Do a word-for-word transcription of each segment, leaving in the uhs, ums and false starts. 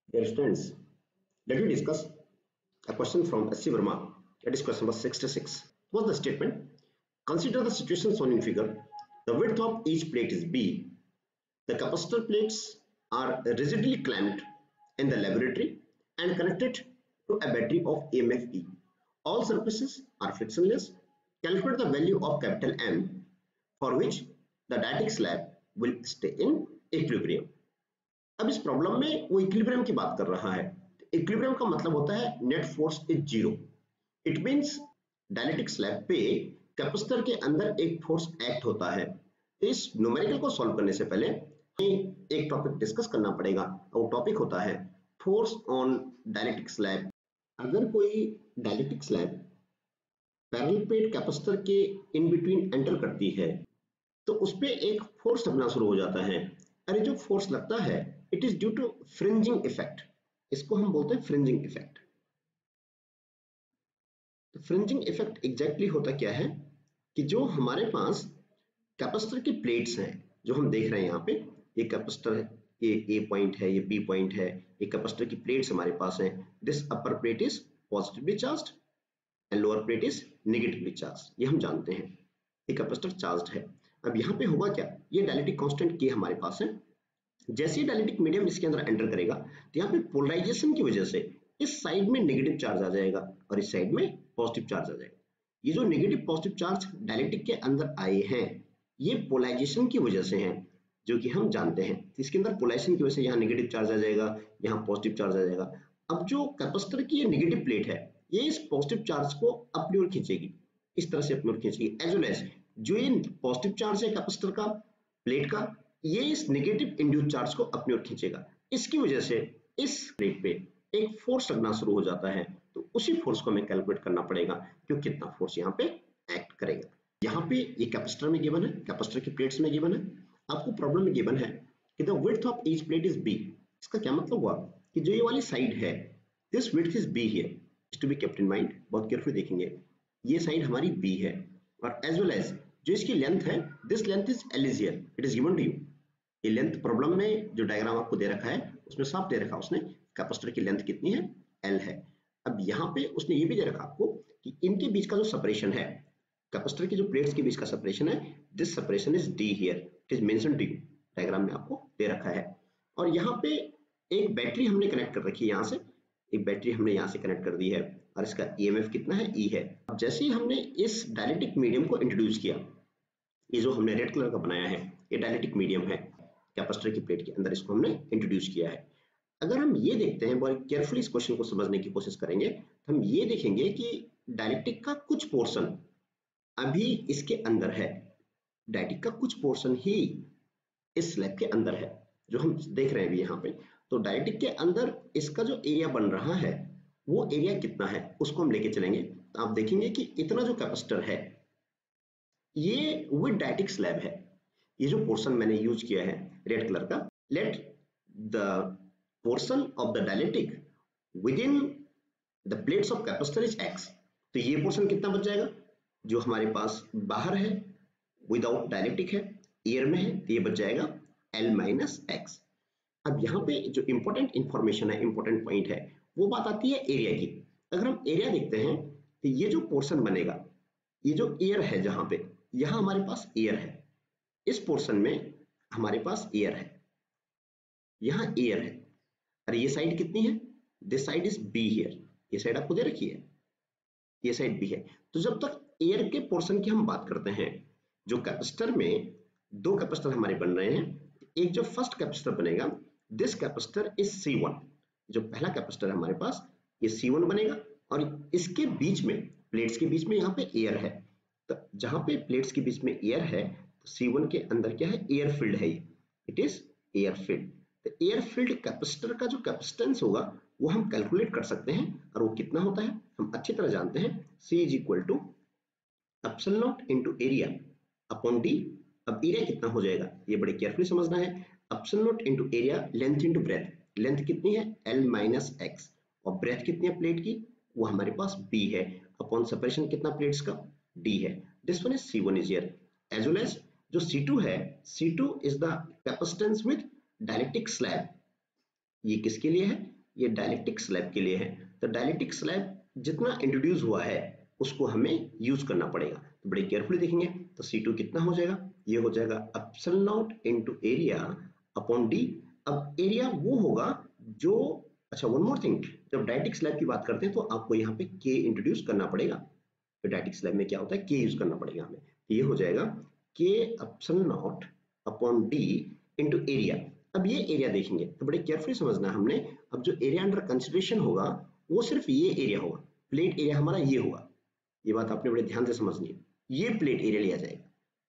Dear students, let me discuss a question from S C Verma. That is question number sixty-six. What's the statement? Consider the situation shown in figure. The width of each plate is B. The capacitor plates are rigidly clamped in the laboratory and connected to a battery of E M F E. All surfaces are frictionless. Calculate the value of capital M for which the dielectric slab will stay in equilibrium. अब इस problem में वो equilibrium की बात कर रहा है. Equilibrium का मतलब होता है net force is zero. It means dielectric slab पे कैपेसिटर के अंदर एक फोर्स एक्ट होता है. इस न्यूमेरिकल को सॉल्व करने से पहले हमें एक टॉपिक डिस्कस करना पड़ेगा. वो टॉपिक होता है फोर्स ऑन डायलेक्ट्रिक स्लैब. अगर कोई dielectric slab parallel plate capacitor के इन बिटवीन एंटर करती है तो उस पे एक फोर्स लगना शुरू हो जाता है. अरे जो फोर्स लगता है it is due to fringing effect. इसको हम बोलते हैं फ्रिंजिंग इफेक्ट. तो फ्रिंजिंग इफेक्ट एग्जैक्टली होता क्या है कि जो हमारे पास कैपेसिटर की प्लेट्स हैं जो हम देख रहे हैं यहाँ पे, ये कैपेसिटर है, ये ए पॉइंट है, ये बी पॉइंट है, ये कैपेसिटर की प्लेट्स हमारे पास हैं. This upper plate is positively charged and lower plate is negatively charged. ये हम जानते हैं. ये कैपेसिटर चार्ज्ड है. अब यहाँ पे होगा क्या, ये डायलेक्ट्रिक कांस्टेंट के हमारे पास है. जैसे ही डायलेक्ट्रिक मीडियम इसके अंदर एंटर करेगा तो यहाँ पे पोलराइजेशन की वजह से इस साइड में नेगेटिव चार्ज आ जाएगा और इस साइड में पॉजिटिव चार्ज आ जाएगा. ये जो नेगेटिव पॉजिटिव चार्ज डायलेक्ट्रिक के अंदर आए हैं ये पोलराइजेशन की वजह से हैं जो कि हम जानते हैं. इसके अंदर पोलराइजेशन की वजह से यहाँ नेगेटिव चार्ज आ जाएगा, यहाँ पॉजिटिव चार्ज आ जाएगा. अब जो कैपेसिटर की ये नेगेटिव प्लेट है ये इस पॉजिटिव चार्ज को अपनी ओर खींचेगी, इस तरह से अपनी ओर खींचेगी. एज वेल एज जो ये पॉजिटिव चार्ज है कैपेसिटर का प्लेट का, ये इस नेगेटिव इंड्यूस चार्ज को अपनी ओर खींचेगा. इसकी वजह से इस प्लेट पे एक फोर्स लगना शुरू हो जाता है. तो उसी फोर्स को हमें कैलकुलेट करना पड़ेगा कि कितना फोर्स यहाँ पे एक्ट करेगा. यहाँ पे ये कैपेसिटर में गिवन है, कैपेसिटर की प्लेट्स में गिवन है. आपको प्रॉब्लम में गिवन है कि the width of each plate is B. इसका क्या मतलब हुआ कि जो ये वाली साइड है this width is B here, is to be kept in mind. बहुत केयरफुल देखेंगे. ये साइड हमारी बी है और एज वेल एज जो इसकी लेंथ है this length is L is here, it is given to you. ये लेंथ प्रॉब्लम में जो डायग्राम आपको दे रखा है उसमें साफ दे रखा उसने कैपेसिटर की लेंथ कितनी है, एल है. अब यहाँ पे उसने ये भी दे रखा आपको कि इनके बीच का जो सेपरेशन है, कैपेसिटर की जो प्लेट्स के बीच का सेपरेशन है, this separation is D here, it is mentioned to you. Diagram में आपको दे रखा है. और यहाँ पे एक बैटरी हमने कनेक्ट कर रखी है. यहाँ से एक बैटरी हमने यहाँ से कनेक्ट कर दी है और इसका ई एम एफ कितना है, ई है. अब जैसे ही हमने इस डायलेक्ट्रिक मीडियम को इंट्रोड्यूस किया, ये जो हमने रेड कलर का बनाया है ये डायलेक्ट्रिक मीडियम है कैपेसिटर की प्लेट के अंदर, इसको हमने इंट्रोड्यूस किया है. अगर हम ये देखते हैं, बहुत केयरफुली इस क्वेश्चन को समझने की कोशिश करेंगे तो हम ये देखेंगे कि डायलेक्ट्रिक का कुछ पोर्शन अभी इसके अंदर है. डायलेक्ट्रिक का कुछ पोर्शन ही इस स्लैब के अंदर है जो हम देख रहे हैं अभी यहाँ पे. तो डायलेक्ट्रिक के अंदर इसका जो एरिया बन रहा है वो एरिया कितना है उसको हम लेके चलेंगे. तो आप देखेंगे कि इतना जो कैपेसिटर है ये विद डायलेक्ट्रिक स्लैब है. ये जो पोर्शन मैंने यूज किया है रेड कलर का, let the portion of the dielectric within the plates of capacitor is X. तो ये पोर्शन कितना बच जाएगा जो हमारे पास बाहर है विदाउट डायलेक्ट्रिक है, एयर में है, तो ये बच जाएगा एल माइनस एक्स. अब यहाँ पे जो इंपॉर्टेंट इंफॉर्मेशन है, इंपॉर्टेंट पॉइंट है, वो बात आती है एरिया की. अगर हम एरिया देखते हैं तो ये जो पोर्शन बनेगा, ये जो एयर है, जहां पे यहाँ हमारे पास एयर है, इस पोर्शन में हमारे पास एयर है, यहाँ एयर है. अरे ये साइड कितनी है, this side is B here. ये साइड आपको दे रखी है, ये साइड बी है. तो जब तक एयर के पोर्शन की हम बात करते हैं, जो कैपेसिटर में दो कैपेसिटर हमारे बन रहे हैं, एक जो फर्स्ट कैपेसिटर बनेगा this capacitor is C one. जो पहला कैपेसिटर है हमारे पास ये सी वन बनेगा और इसके बीच में प्लेट्स के बीच में यहाँ पे एयर है. तो जहां पे प्लेट्स के बीच में एयर है तो सी वन के अंदर क्या है, एयर फील्ड है, इट इज एयर फील्ड. तो एयर फील्ड कैपेसिटर का जो कैपेसिटेंस होगा वो हम कैलकुलेट कर सकते हैं और वो कितना होता है हम अच्छी तरह जानते हैं. C is equal to epsilon naught into area upon D. अब एरिया कितना हो जाएगा ये बड़े केयरफुली समझना है. Epsilon naught into area, length into breadth. Length कितनी है L माइनस एक्स और ब्रेथ कितनी है प्लेट की, वो हमारे पास B है, अपॉन सेपरेशन कितना प्लेट्स का, D है. This one is C one is here. As well as जो C टू है, C two is the capacitance with dielectric slab. ये किसके लिए है, ये डाइलेक्ट्रिक स्लैब के लिए है। तो डाइलेक्ट्रिक स्लैब जितना इंट्रोड्यूस हुआ है उसको हमें यूज करना पड़ेगा। तो बड़े केयरफुली देखेंगे तो सी टू कितना हो जाएगा, ये हो जाएगा epsilon naught into area upon D. अब एरिया वो होगा जो, अच्छा वन मोर थिंग, जब डाइलेक्ट्रिक स्लैब की बात करते हैं तो आपको यहाँ पे के इंट्रोड्यूस करना पड़ेगा। तो डाइलेक्ट्रिक स्लैब में क्या होता है, के यूज करना पड़ेगा हमें। तो ये हो जाएगा के epsilon naught upon D into area. अब ये एरिया देखेंगे तो बड़े केयरफुली समझना हमने, अब जो एरिया अंडर कंसिडरेशन होगा वो सिर्फ ये एरिया होगा, प्लेट एरिया हमारा ये होगा। ये बात आपने बड़े ध्यान से समझनी है। ये प्लेट एरिया लिया जाएगा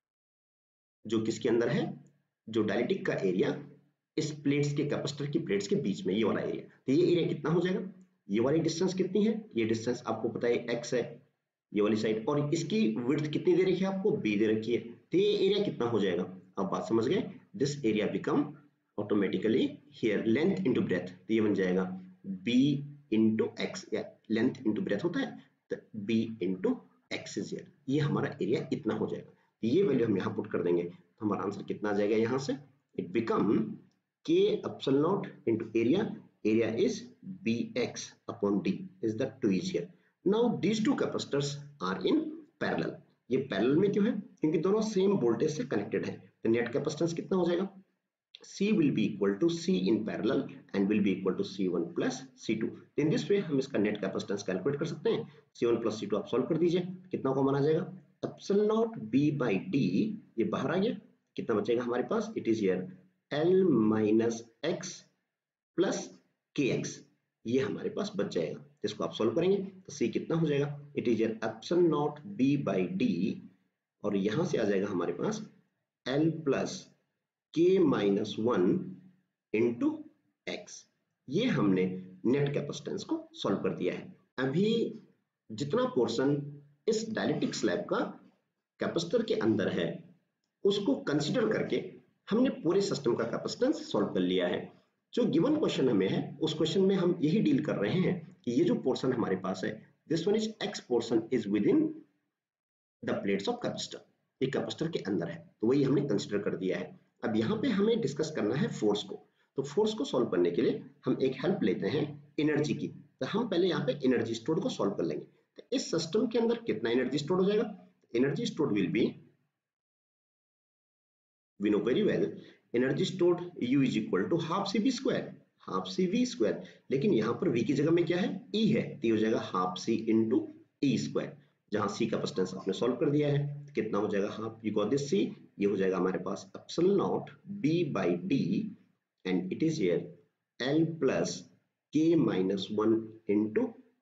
जो किसके अंदर है, जो डाइलेक्ट्रिक का एरिया इस प्लेट्स के, कैपेसिटर की प्लेट्स के बीच में, ये वाला एरिया। तो ये एरिया कितना हो जाएगा, ये वाली डिस्टेंस कितनी है, ये डिस्टेंस आपको पता है एक्स है ये वाली साइड, और इसकी विड्थ कितनी दे रखी है आपको, बी दे रखी है। तो ये एरिया कितना हो जाएगा, आप बात समझ गए। This area become automatically here length into breadth, तो ये बन जाएगा b इनटू x, या लेंथ इनटू ब्रेथ होता है तो b into x is here. ये हमारा एरिया इतना हो जाएगा। तो ये वैल्यू हम यहाँ पुट कर देंगे तो हमारा आंसर कितना आ जाएगा, यहाँ से it become k epsilon naught into area, area is bx upon d is the two is here. Now these two capacitors are in parallel. ये पैरेलल में क्यों है, क्योंकि दोनों सेम वोल्टेज से कनेक्टेड है। तो नेट कैपेसिटेंस कितना हो जाएगा, C will be equal to C in parallel and will be equal to C one plus C two. In this way हम इसका नेट कैपेसिटेंस कैलकुलेट कर सकते हैं। C one plus C two आप solve कर दीजिए, कितना को माना जाएगा, epsilon naught B by D, ये बाहर आ गया, कितना बचेगा हमारे पास, it is here L minus X plus K X, ये हमारे पास बच जाएगा। इसको आप सॉल्व करेंगे तो C कितना हो जाएगा, it is here epsilon naught B by D, और यहां से आ जाएगा हमारे पास L plus K minus one into X. ये हमने नेट कैपेसिटेंस को सॉल्व कर दिया है। अभी जितना पोर्शन इस डाइलेक्ट्रिक स्लैब का कैपेसिटर के अंदर है उसको कंसीडर करके हमने पूरे सिस्टम का कैपेसिटेंस सॉल्व कर लिया है। जो गिवन क्वेश्चन हमें है उस क्वेश्चन में हम यही डील कर रहे हैं कि ये जो पोर्शन हमारे पास है, this one is X portion is within the plates of capacitor, ये कैपेसिटर के अंदर है, तो वही हमने कंसीडर कर दिया है। अब यहाँ पे हमें डिस्कस करना है फोर्स को। तो फोर्स को सॉल्व करने के लिए हम एक हेल्प लेते हैं एनर्जी की। तो हम पहले यहाँ पे एनर्जी स्टोर्ड को सॉल्व कर लेंगे। तो इस सिस्टम के अंदर कितना एनर्जी स्टोर्ड हो जाएगा, energy stored will be, we know very well, energy stored U is equal to half C V square, half C V square, लेकिन यहाँ पर V की जगह में क्या है, E है, तो ये हो जाएगा half C into E square. जहां C कैपेसिटेंस आपने सॉल्व कर दिया है तो कितना हो जाएगा, half, you got this C, ये हो जाएगा हमारे पास epsilon naught B by D and it is here L plus K minus one into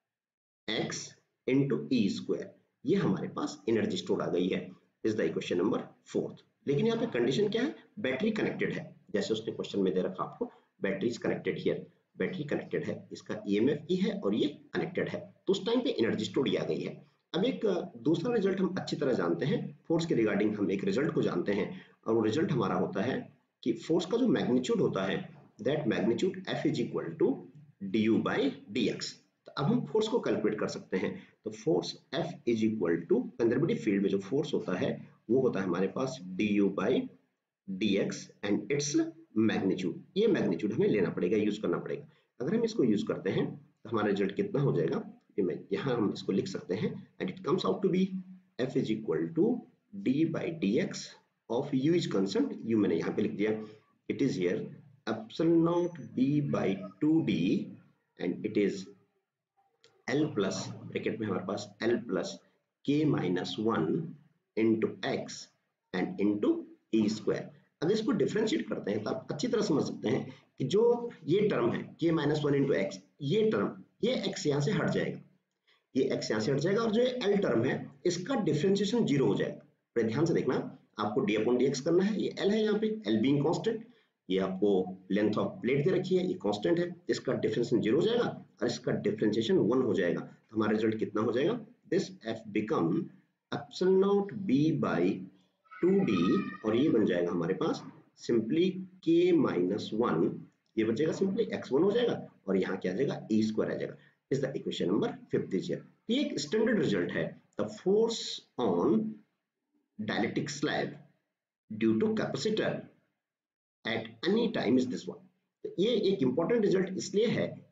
X into E square। ये हमारे पास एनर्जी स्टोर आ गई है, is the equation number fourth. लेकिन यहाँ पे कंडीशन क्या है, बैटरी कनेक्टेड है, जैसे उसने क्वेश्चन में दे रखा आपको, battery is connected here, battery connected है, इसका ई एम एफ ई है और ये कनेक्टेड है, तो उस टाइम पे एनर्जी स्टोर आ गई है। अब एक दूसरा रिजल्ट हम अच्छी तरह जानते हैं, फोर्स के रिगार्डिंग हम एक रिजल्ट को जानते हैं, और वो रिजल्ट हमारा होता है कि फोर्स का जो मैग्नीट्यूड होता है, that magnitude F is equal to D U by D X. तो अब हम फोर्स को कैलकुलेट कर सकते हैं। तो force F is equal to conservative field में जो फोर्स होता है वो होता है हमारे पास D U by D X and its magnitude. ये मैग्नीट्यूड हमें लेना पड़ेगा, यूज करना पड़ेगा। अगर हम इसको यूज करते हैं तो हमारा रिजल्ट कितना हो जाएगा, यहाँ हम इसको लिख सकते हैं, and it comes out to be F is equal to D by D X of U is constant, U मैंने यहाँ पे लिख दिया, it is here epsilon naught B by two D and it is L plus, bracket में हमारे पास L plus K minus one into X and into E square. अगर इसको डिफरेंशिएट करते हैं तो आप अच्छी तरह समझ सकते हैं कि जो ये टर्म है K minus one into X, ये टर्म, ये x यहाँ से हट जाएगा, ये x यहाँ से हट जाएगा, और जो ये L टर्म है इसका डिफरेंशिएशन जीरो हो जाएगा। पर ध्यान से देखना, आपको d अपॉन डी एक्स करना है, ये L है यहाँ पे, L बीइंग कांस्टेंट, ये आपको लेंथ ऑफ प्लेट दे रखी है, ये कांस्टेंट है, इसका डिफरेंशिएशन जीरो हो जाएगा और इसका डिफरेंशिएशन वन हो जाएगा। तो हमारा रिजल्ट कितना हो जाएगा, this F become epsilon naught B by two D, और ये बन जाएगा हमारे पास सिंपली K माइनस वन, ये बचेगा सिंपली एक्स वन हो जाएगा, और यहाँ क्या आ जाएगा, ई स्क्वायर आ जाएगा। Is the equation number fifth is here. ये एक स्टैंडर्ड रिजल्ट है, the force on dielectric slab due to capacitor at any time is this one. ये एक इंपॉर्टेंट रिजल्ट इसलिए है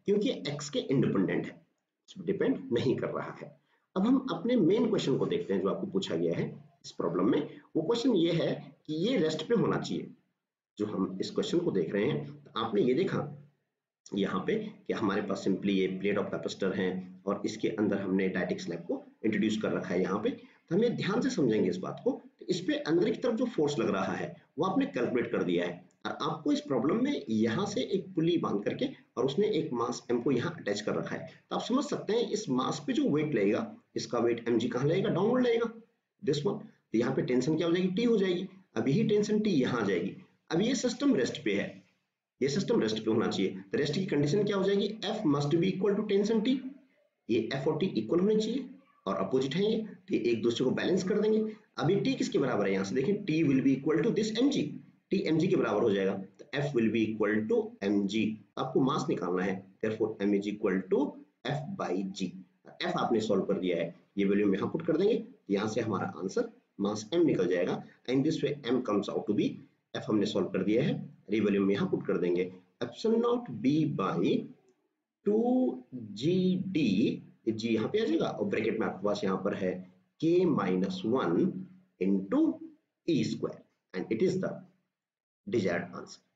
क्योंकि x के इंडिपेंडेंट है, डिपेंड नहीं कर रहा है। अब हम अपने मेन क्वेश्चन को देखते हैं जो आपको पूछा गया है इस प्रॉब्लम में। वो क्वेश्चन ये है कि ये रेस्ट पे होना चाहिए। जो हम इस क्वेश्चन को देख रहे हैं, तो आपने ये देखा यहाँ पे कि हमारे पास सिंपली ये प्लेट ऑफ कैपेसिटर है और इसके अंदर हमने डायटिक स्लैब को इंट्रोड्यूस कर रखा है यहाँ पे। तो हमें ध्यान से समझेंगे इस बात को, तो इस पे अंदर की तरफ जो फोर्स लग रहा है वो आपने कैलकुलेट कर दिया है, और आपको इस प्रॉब्लम में यहाँ से एक पुली बांध करके और उसने एक मास m को यहाँ अटैच कर रखा है। तो आप समझ सकते हैं इस मास पे जो वेट लगेगा, इसका वेट mg कहाँ लगेगा, डाउनवर्ड लगेगा, दिस वन। तो यहाँ पे टेंशन क्या हो जाएगी, टी हो जाएगी। अब यही टेंशन टी यहाँ आ जाएगी। अब ये सिस्टम रेस्ट पे है, ये सिस्टम रेस्ट पे होना चाहिए, तो रेस्ट की कंडीशन क्या हो जाएगी, F must be equal to tension T। ये F और T इक्वल होने चाहिए और अपोजिट है ये, तो ये एक दूसरे को बैलेंस कर देंगे। अभी T किसके बराबर है, यहाँ से देखिए T will be equal to this mg, T mg के बराबर हो जाएगा, तो F will be equal to mg। आपको मास निकालना है, therefore m is equal to F by g। F आपने सॉल्व कर दिया है, ये वैल्यू यहाँ पुट कर देंगे, यहाँ से हमारा आंसर मास m निकल जाएगा, and this way m comes out to be, F हमने सॉल्व कर दिया है, ये वैल्यू यहाँ पुट कर देंगे, epsilon naught b by two G D, G यहाँ पे आ जाएगा और ब्रैकेट में आपके पास यहाँ पर है k minus one into E square, and it is the desired answer.